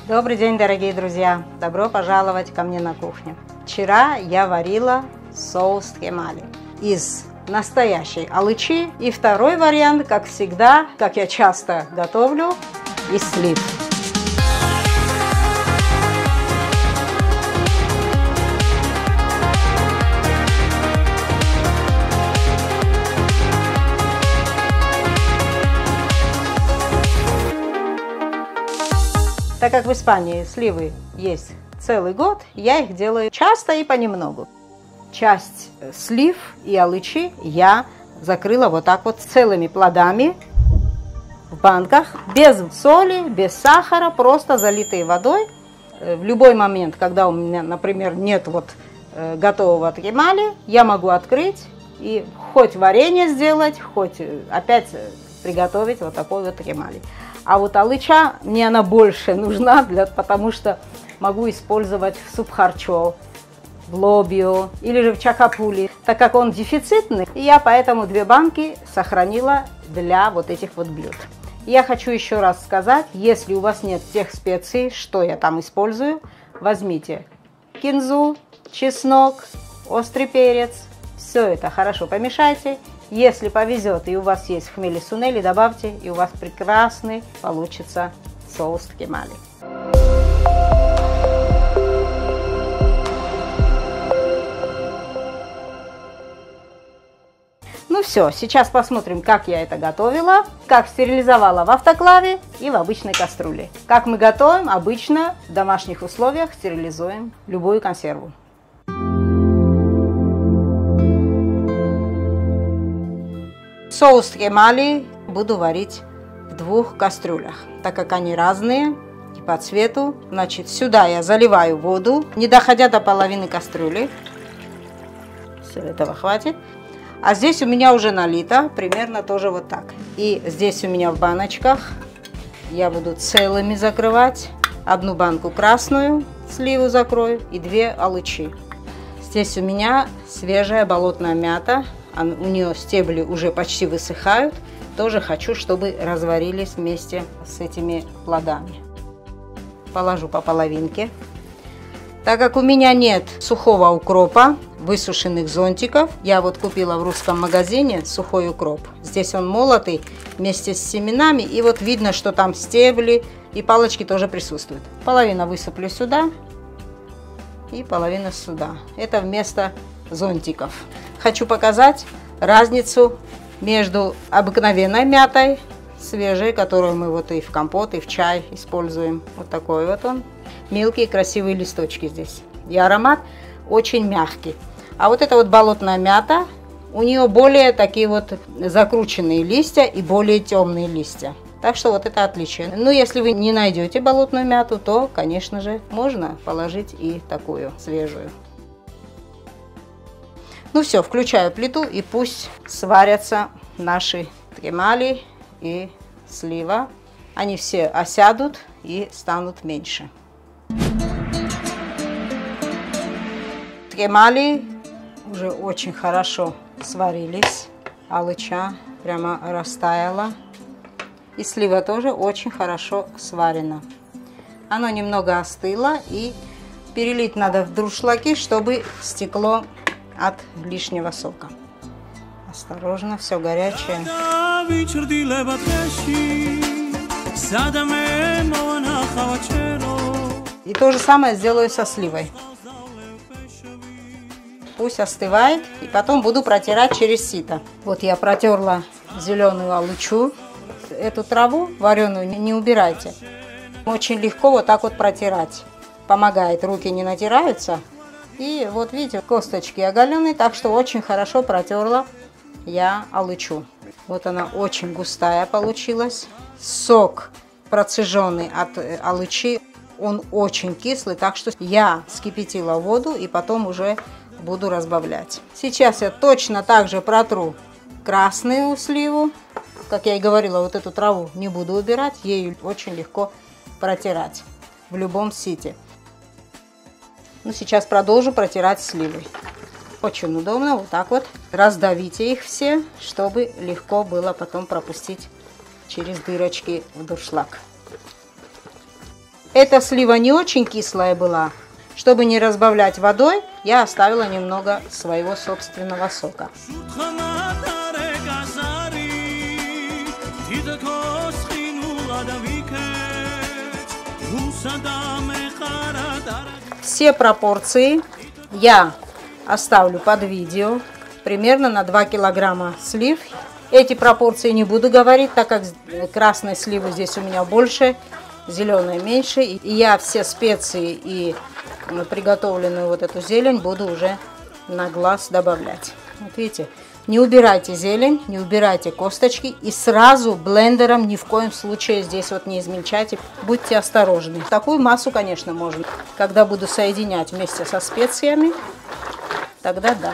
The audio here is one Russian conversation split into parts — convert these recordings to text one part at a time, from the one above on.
Добрый день, дорогие друзья! Добро пожаловать ко мне на кухню. Вчера я варила соус ткемали из настоящей алычи. И второй вариант, как всегда, как я часто готовлю, из слив. Так как в Испании сливы есть целый год, я их делаю часто и понемногу. Часть слив и алычи я закрыла вот так вот целыми плодами в банках, без соли, без сахара, просто залитые водой. В любой момент, когда у меня, например, нет готового ткемали, я могу открыть и хоть варенье сделать, хоть опять приготовить вот такой вот ткемали. А вот алыча, мне она больше нужна, потому что могу использовать в суп-харчо, в лобио или же в чакапули, так как он дефицитный. И я поэтому 2 банки сохранила для вот этих вот блюд. Я хочу еще раз сказать, если у вас нет тех специй, что я там использую, возьмите кинзу, чеснок, острый перец, все это хорошо помешайте. Если повезет и у вас есть хмели-сунели, добавьте, и у вас прекрасный получится соус ткемали. Ну все, сейчас посмотрим, как я это готовила, как стерилизовала в автоклаве и в обычной кастрюле. Как мы готовим обычно в домашних условиях, стерилизуем любую консерву. Соус ткемали буду варить в 2 кастрюлях, так как они разные и по цвету. Значит, сюда я заливаю воду, не доходя до половины кастрюли. Все, этого хватит. А здесь у меня уже налито, примерно тоже вот так. И здесь у меня в баночках я буду целыми закрывать. 1 банку красную сливу закрою и 2 алычи. Здесь у меня свежая болотная мята. У нее стебли уже почти высыхают. Тоже хочу, чтобы разварились вместе с этими плодами. Положу по половинке. Так как у меня нет сухого укропа, высушенных зонтиков, я вот купила в русском магазине сухой укроп. Здесь он молотый вместе с семенами. И вот видно, что там стебли и палочки тоже присутствуют. Половину высыплю сюда и половину сюда. Это вместо зонтиков. Хочу показать разницу между обыкновенной мятой, свежей, которую мы вот и в компот, и в чай используем. Вот такой вот он. Мелкие красивые листочки здесь. И аромат очень мягкий. А вот эта вот болотная мята, у нее более такие вот закрученные листья и более темные листья. Так что вот это отличие. Но если вы не найдете болотную мяту, то, конечно же, можно положить и такую свежую. Ну все, включаю плиту и пусть сварятся наши ткемали и слива. Они все осядут и станут меньше. Ткемали уже очень хорошо сварились. Алыча прямо растаяла. И слива тоже очень хорошо сварена. Оно немного остыло, и перелить надо в дуршлаги, чтобы стекло от лишнего сока. Осторожно, все горячее. И то же самое сделаю со сливой. Пусть остывает, и потом буду протирать через сито. Вот я протерла зеленую алычу. Эту траву вареную не убирайте. Очень легко вот так вот протирать. Помогает, руки не натираются. И вот видите, косточки оголенные, так что очень хорошо протерла я алычу. Вот она очень густая получилась. Сок процеженный от алычи, он очень кислый, так что я вскипятила воду и потом уже буду разбавлять. Сейчас я точно так же протру красную сливу. Как я и говорила, вот эту траву не буду убирать, ею очень легко протирать в любом сите. Ну, сейчас продолжу протирать сливы. Очень удобно, вот так вот. Раздавите их все, чтобы легко было потом пропустить через дырочки в дуршлаг. Эта слива не очень кислая была. Чтобы не разбавлять водой, я оставила немного своего собственного сока. Все пропорции я оставлю под видео. Примерно на 2 килограмма слив. Эти пропорции не буду говорить, так как красной сливы здесь у меня больше, зеленой меньше. И я все специи и приготовленную вот эту зелень буду уже на глаз добавлять. Вот видите, не убирайте зелень, не убирайте косточки и сразу блендером ни в коем случае здесь вот не измельчайте. Будьте осторожны. Такую массу, конечно, можно. Когда буду соединять вместе со специями, тогда да.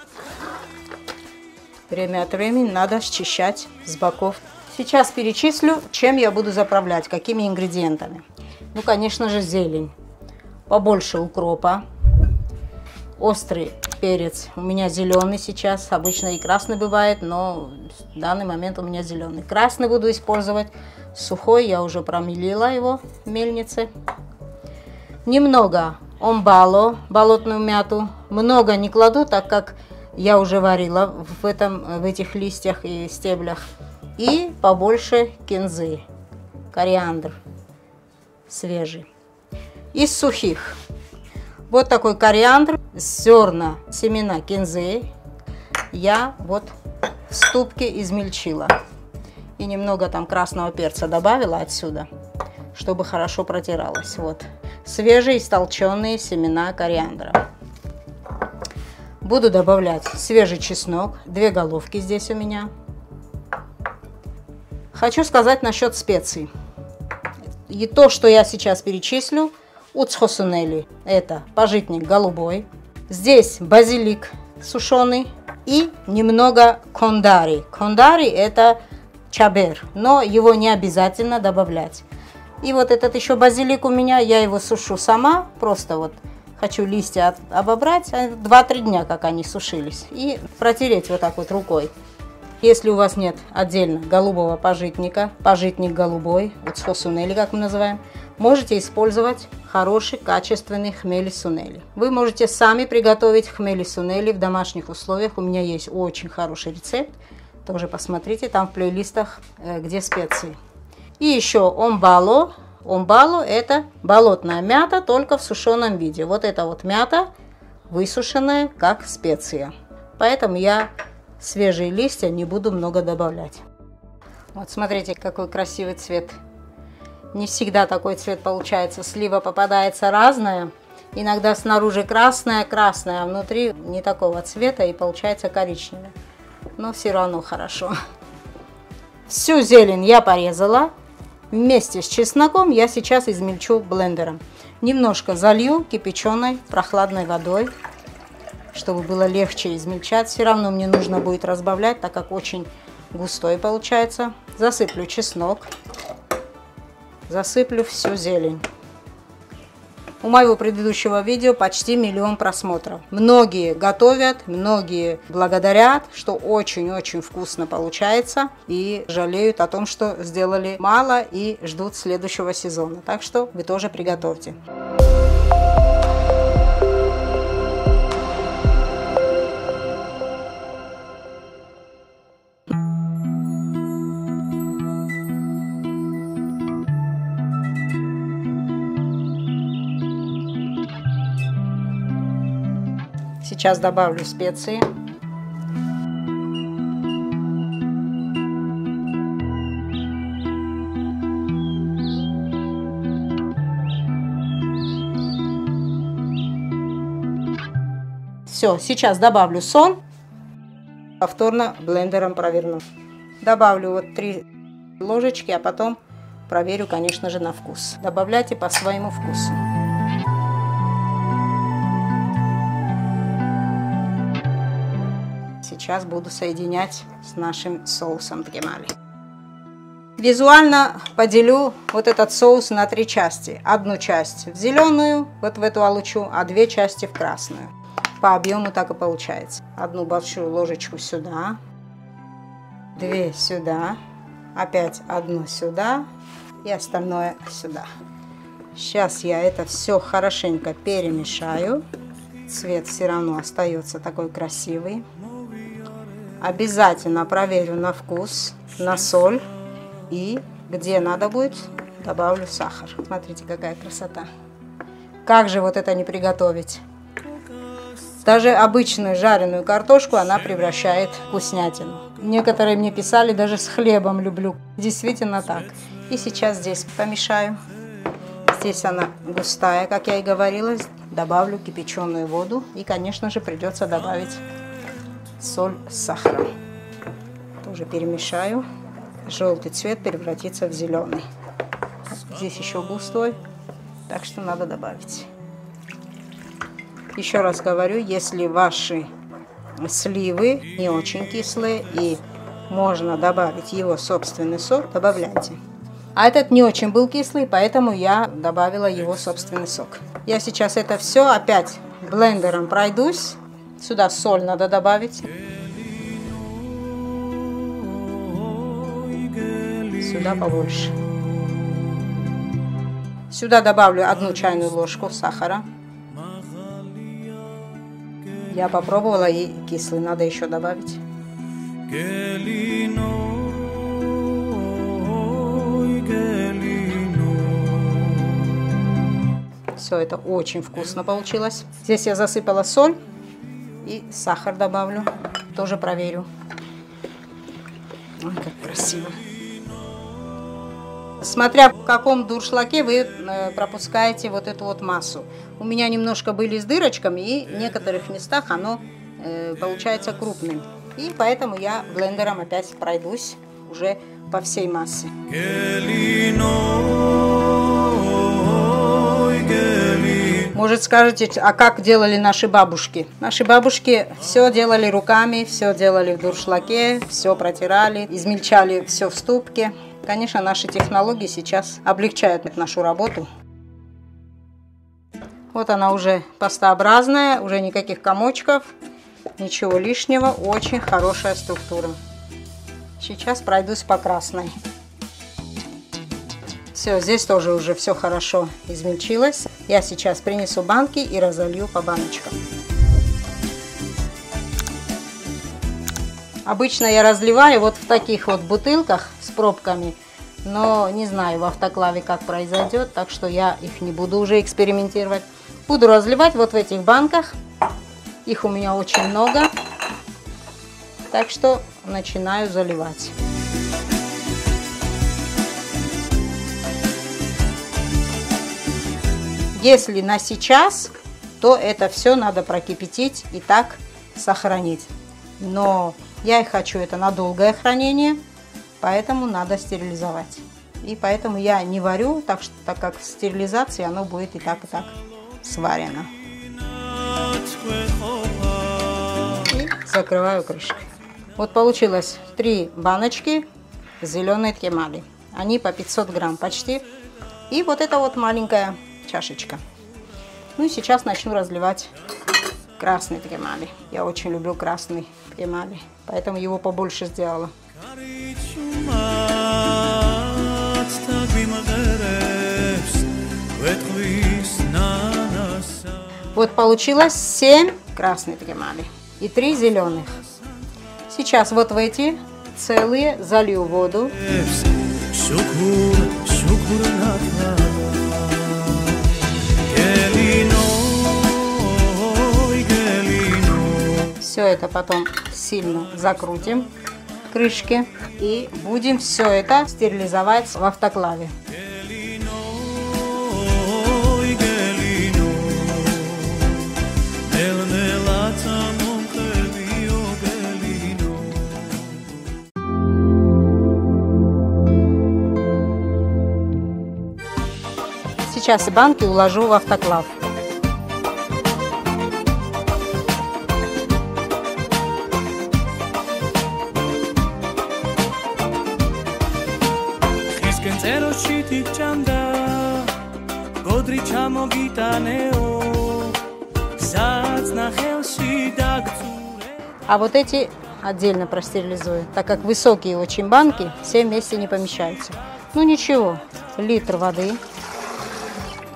Время от времени надо счищать с боков. Сейчас перечислю, чем я буду заправлять, какими ингредиентами. Ну, конечно же, зелень. Побольше укропа. Острый перец. У меня зеленый сейчас. Обычно и красный бывает, но в данный момент у меня зеленый. Красный буду использовать. Сухой я уже промелила его в мельнице. Немного омбало, болотную мяту. Много не кладу, так как я уже варила в этих листьях и стеблях. И побольше кинзы, кориандр свежий. Из сухих. Вот такой кориандр, зерна, семена кинзы я вот в ступке измельчила. И немного там красного перца добавила отсюда, чтобы хорошо протиралось. Вот. Свежие истолченные семена кориандра. Буду добавлять свежий чеснок, 2 головки здесь у меня. Хочу сказать насчет специй. И то, что я сейчас перечислю, уцхосунели, это пажитник голубой. Здесь базилик сушеный и немного кондари. Кондари это чабер, но его не обязательно добавлять. И вот этот еще базилик у меня, я его сушу сама, просто вот хочу листья обобрать, 2-3 дня как они сушились, и протереть вот так вот рукой. Если у вас нет отдельно голубого пажитника, пажитник голубой, уцхосунели, как мы называем, можете использовать хороший, качественный хмели-сунели. Вы можете сами приготовить хмели-сунели в домашних условиях. У меня есть очень хороший рецепт. Тоже посмотрите там в плейлистах, где специи. И еще омбало. Омбало это болотная мята, только в сушеном виде. Вот эта вот мята высушенная, как специя. Поэтому я свежие листья не буду много добавлять. Вот смотрите, какой красивый цвет. Не всегда такой цвет получается. Слива попадается разная. Иногда снаружи красная, а внутри не такого цвета и получается коричневый. Но все равно хорошо. Всю зелень я порезала. Вместе с чесноком я сейчас измельчу блендером. Немножко залью кипяченой прохладной водой, чтобы было легче измельчать. Все равно мне нужно будет разбавлять, так как очень густой получается. Засыплю чеснок. Засыплю всю зелень. У моего предыдущего видео почти 1 000 000 просмотров. Многие готовят, многие благодарят, что очень-очень вкусно получается. И жалеют о том, что сделали мало и ждут следующего сезона. Так что вы тоже приготовьте. Сейчас добавлю специи. Все, сейчас добавлю соль. Повторно блендером проверну. Добавлю вот 3 ложечки, а потом проверю, конечно же, на вкус. Добавляйте по своему вкусу. Сейчас буду соединять с нашим соусом тгемали. Визуально поделю вот этот соус на 3 части. Одну часть в зеленую, вот в эту алучу, а 2 части в красную. По объему так и получается. Одну большую ложечку сюда, 2 сюда, опять одну сюда и остальное сюда. Сейчас я это все хорошенько перемешаю. Цвет все равно остается такой красивый. Обязательно проверю на вкус, на соль. И где надо будет, добавлю сахар. Смотрите, какая красота. Как же вот это не приготовить? Даже обычную жареную картошку она превращает в вкуснятину. Некоторые мне писали, даже с хлебом люблю. Действительно так. И сейчас здесь помешаю. Здесь она густая, как я и говорила. Добавлю кипяченую воду. И, конечно же, придется добавить соль с сахаром. Тоже перемешаю. Желтый цвет превратится в зеленый. Здесь еще густой, так что надо добавить. Еще раз говорю, если ваши сливы не очень кислые и можно добавить его собственный сок, добавляйте. А этот не очень был кислый, поэтому я добавила его собственный сок. Я сейчас это все опять блендером пройдусь. Сюда соль надо добавить. Сюда побольше. Сюда добавлю 1 чайную ложку сахара. Я попробовала и кислый, надо еще добавить. Все, это очень вкусно получилось. Здесь я засыпала соль и сахар добавлю. Тоже проверю. Ой, как красиво. Смотря в каком дуршлаге вы пропускаете вот эту вот массу. У меня немножко были с дырочками, и в некоторых местах оно получается крупным. И поэтому я блендером опять пройдусь уже по всей массе. Может, скажете, а как делали наши бабушки? Наши бабушки все делали руками, все делали в дуршлаге, все протирали, измельчали все в ступке. Конечно, наши технологии сейчас облегчают нашу работу. Вот она уже пастообразная, уже никаких комочков, ничего лишнего, очень хорошая структура. Сейчас пройдусь по красной. Все, здесь тоже уже все хорошо измельчилось. Я сейчас принесу банки и разолью по баночкам. Обычно я разливаю вот в таких вот бутылках с пробками, но не знаю в автоклаве как произойдет, так что я их не буду уже экспериментировать. Буду разливать вот в этих банках, их у меня очень много, так что начинаю заливать. Если на сейчас, то это все надо прокипятить и так сохранить. Но я и хочу это на долгое хранение, поэтому надо стерилизовать. И поэтому я не варю, так как в стерилизации оно будет и так сварено. И закрываю крышкой. Вот получилось 3 баночки зеленой ткемали. Они по 500 грамм почти. И вот это вот маленькая чашечка. Ну и сейчас начну разливать красный ткемали. Я очень люблю красный ткемали, поэтому его побольше сделала. Вот получилось 7 красных ткемали и 3 зеленых. Сейчас вот в эти целые залью воду. Все это потом сильно закрутим крышки и будем все это стерилизовать в автоклаве. Сейчас банки уложу в автоклав. А вот эти отдельно простерилизую, так как высокие очень банки, все вместе не помещаются. Ну ничего, литр воды.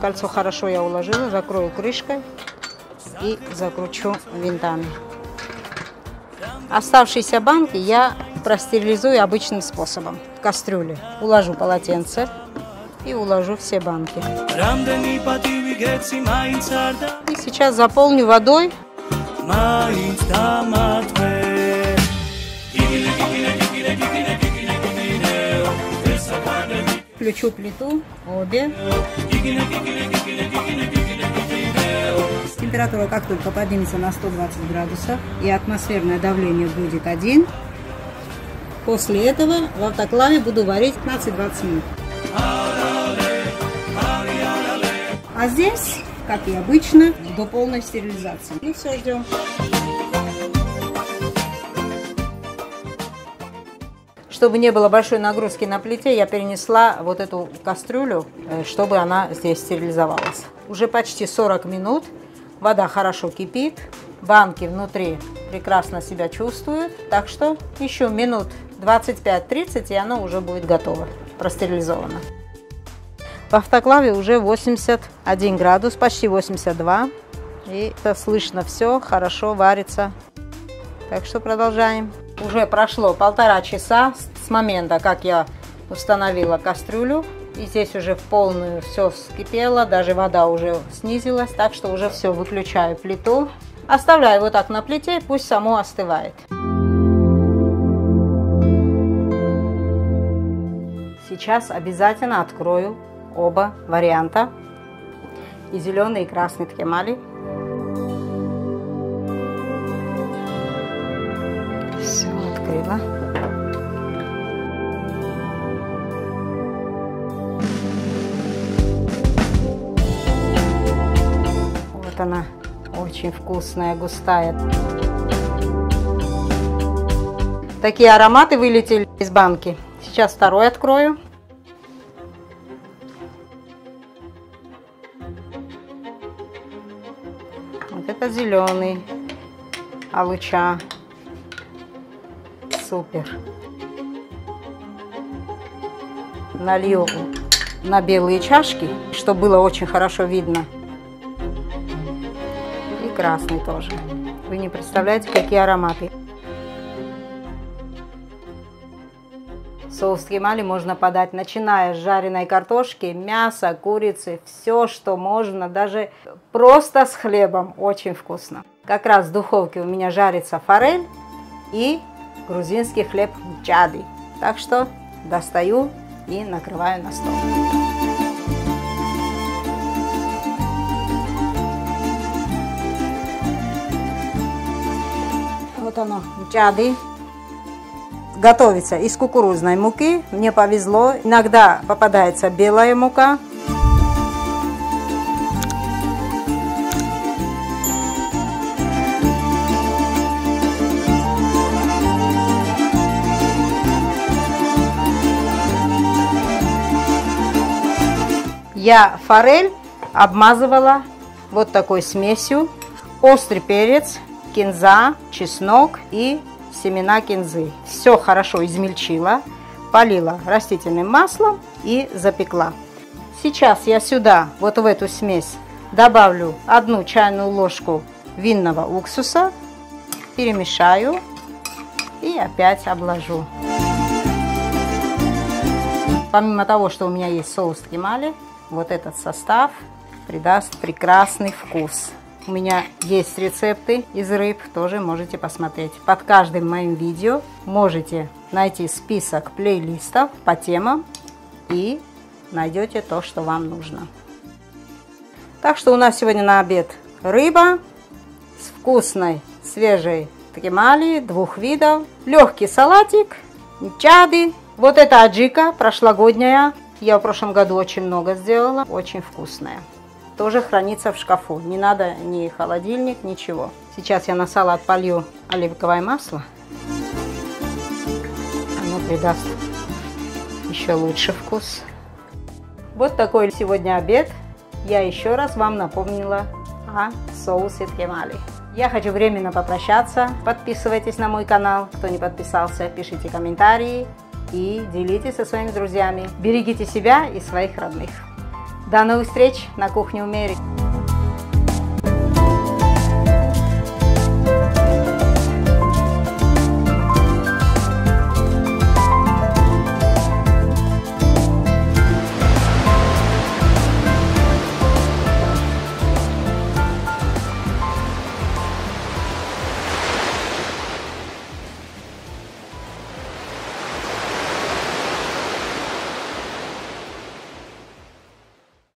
Кольцо хорошо я уложила, закрою крышкой и закручу винтами. Оставшиеся банки я простерилизую обычным способом. В кастрюле уложу полотенце и уложу все банки. И сейчас заполню водой. Включу плиту, обе. Температура как только поднимется на 120 градусов и атмосферное давление будет 1, после этого в автоклаве буду варить 15-20 минут. А здесь, как и обычно, до полной стерилизации. И все, ждем. Чтобы не было большой нагрузки на плите, я перенесла вот эту кастрюлю, чтобы она здесь стерилизовалась. Уже почти 40 минут. Вода хорошо кипит, банки внутри прекрасно себя чувствуют, так что еще минут 25-30 и оно уже будет готово, простерилизовано. В автоклаве уже 81 градус, почти 82, и это слышно все, хорошо варится. Так что продолжаем. Уже прошло 1,5 часа с момента, как я установила кастрюлю. И здесь уже в полную все вскипело, даже вода уже снизилась, так что уже все, выключаю плиту. Оставляю вот так на плите, пусть само остывает. Сейчас обязательно открою оба варианта. И зеленый, и красный ткемали. Все, открыла. Вот она, очень вкусная, густая. Такие ароматы вылетели из банки. Сейчас второй открою. Вот это зеленый, алыча. Супер. Налью на белые чашки, чтобы было очень хорошо видно. И красный тоже. Вы не представляете, какие ароматы. Соус ткемали можно подать, начиная с жареной картошки, мяса, курицы, все, что можно, даже просто с хлебом. Очень вкусно. Как раз в духовке у меня жарится форель и грузинский хлеб мчади. Так что достаю и накрываю на стол. Вот оно, мчади. Готовится из кукурузной муки. Мне повезло. Иногда попадается белая мука. Я форель обмазывала вот такой смесью. Острый перец, кинза, чеснок и семена кинзы. Все хорошо измельчила, полила растительным маслом и запекла. Сейчас я сюда, вот в эту смесь, добавлю 1 чайную ложку винного уксуса, перемешаю и опять обложу. Помимо того, что у меня есть соус ткемали, вот этот состав придаст прекрасный вкус. У меня есть рецепты из рыб, тоже можете посмотреть. Под каждым моим видео можете найти список плейлистов по темам и найдете то, что вам нужно. Так что у нас сегодня на обед рыба с вкусной свежей ткемали 2 видов, легкий салатик, мчади. Вот эта аджика прошлогодняя. Я в прошлом году очень много сделала, очень вкусная. Тоже хранится в шкафу, не надо ни холодильник, ничего. Сейчас я на салат полью оливковое масло. Оно придаст еще лучше вкус. Вот такой сегодня обед. Я еще раз вам напомнила о соусе ткемали. Я хочу временно попрощаться. Подписывайтесь на мой канал, кто не подписался, пишите комментарии. И делитесь со своими друзьями. Берегите себя и своих родных. До новых встреч на кухне у Мэри.